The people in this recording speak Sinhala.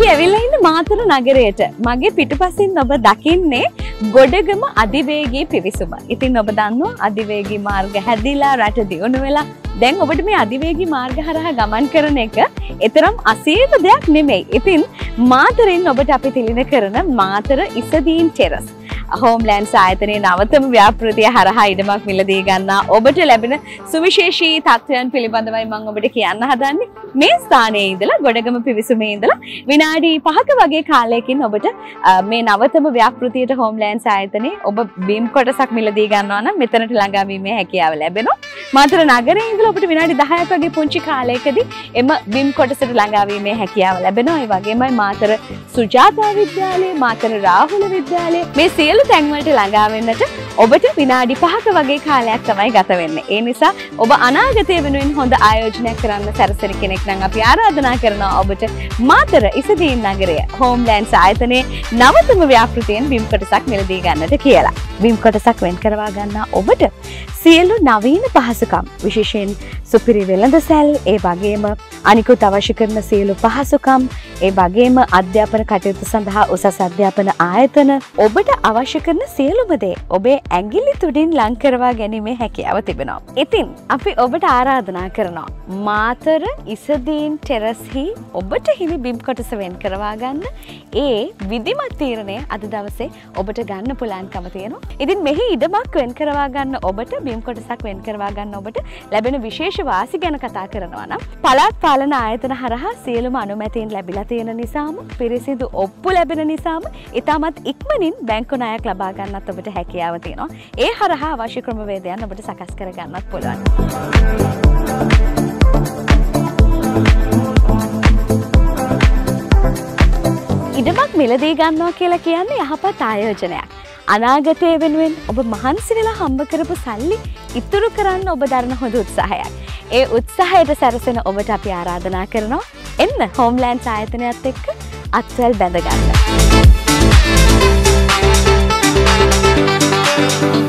අපි ඇවිල්ලා ඉන්නේ මාතර නගරයට. මගේ පිටුපසින් ඔබ දකින්නේ ගොඩගම අධිවේගී පිවිසුම. ඉතින් ඔබ දන්නවා අධිවේගී මාර්ග හැදිලා රට දියුණු වෙලා දැන් ඔබට මේ අධිවේගී මාර්ග හරහා ගමන් කරන එක එතරම් අසීමිත දෙයක් නෙමෙයි. ඉතින් මාතරෙන් ඔබට අපි තිලින කරන මාතර ඉසදීන් ටෙරස් හෝම්ලෑන්ඩ්ස් ආයතනයේ නවතම ව්‍යාපෘතිය හරහා ඉඩමක් මිලදී ගන්නා ඔබට ලැබෙන සුවිශේෂී තත්ත්වයන් පිළිබඳවයි මම ඔබට කියන්න හදන්නේ. මේ ස්ථානයේ ඉඳලා ගොඩගම පිවිසුමේ ඉඳලා විනාඩි 5ක වගේ කාලයකින් ඔබට මේ නවතම ව්‍යාපෘතියට හෝම්ලෑන්ඩ්ස් ආයතනයේ ඔබ බීම් කොටසක් මිලදී ගන්නවා නම් මෙතනට ළඟා වීමේ හැකියාව ලැබෙනවා. මාතර නගරයේ ඉඳලා ඔබට විනාඩි 10ක වගේ පුංචි කාලයකදී එම බීම් කොටසට ළඟා වීමේ හැකියාව ලැබෙනවා. ඒ වගේමයි මාතර සුජාතා විද්‍යාලය, මාතර රාහුල විද්‍යාලය මේ සියලු තැන්වලට ළඟා වෙන්නට ඔබට විනාඩි 5ක වගේ කාලයක් තමයි ගත වෙන්නේ. ඒ නිසා ඔබ අනාගතය වෙනුවෙන් හොඳ ආයෝජනයක් කරන්න සැරසෙන කෙනෙක් නම් අපි ආරාධනා කරනවා ඔබට මාතර ඉසදීන් නගරය හෝම්ලෑන්ඩ්ස් ආයතනයේ නවතම ව්‍යාපෘතියෙන් බිම් කොටසක් මිලදී ගන්නට කියලා. බිම් කොටසක් වෙන් කරවා ගන්නා ඔබට සියලු නවීන පහසුකම් විශේෂයෙන් සුපිරි වෙළඳ සැල්, ඒ වගේම අනිකුත් අවශ්‍ය කරන සියලු පහසුකම්, ඒ වගේම අධ්‍යාපන කටයුතු සඳහා උසස් අධ්‍යාපන ආයතන, ඔබට අවශ්‍ය කරන සියලුම දේ ඔබේ ඇඟිලි තුඩින් ලං කරවා ගැනීමේ හැකියාව තිබෙනවා. ඉතින් අපි ඔබට ආරාධනා කරනවා මාතර ඉසදීන් ටෙරස්හි ඔබට හිමි බිම් කොටස වෙන් කරවා ගන්න. ඒ විධිමත් තීරණය අද දවසේ ඔබට ගන්න පුළුවන්කම තියෙනවා. ඉතින් මෙහි ඉඩමක් වෙන් කරවා ගන්න ඔබට බිම් කොටසක් වෙන් කරවා ගන්න ඔබට ලැබෙන විශේෂ වාසි ගැන කතා කරනවා නම් පළාත් පාලන ආයතන හරහා සියලුම අනුමැතීන් ලැබිලා තියෙන නිසාම පිරිසිදු ඔප්පු ලැබෙන නිසාම ඉතාමත් ඉක්මනින් බැංකු ණයක් ලබා ගන්නත් ඔබට හැකියාව තියෙනවා. ඒ හරහා අවශ්‍ය ක්‍රමවේදයන් ඔබට සකස් කර ගන්නත් පුළුවන්. ඉඩමක් මිලදී ගන්නවා කියලා කියන්නේ යහපත් ආයෝජනයක්. අනාගතය වෙනුවෙන් ඔබ මහන්සි වෙලා හම්බ කරපු සල්ලි ඉතුරු කරන්න ඔබ දරන හොඳ උත්සාහයක්. ඒ උත්සාහයට සැරසෙන ඔබට අපි ආරාධනා කරනවා එන්න හෝම්ලෑන්ඩ්ස් ආයතනයත් එක්ක අත්වැල් බැඳ ගන්න.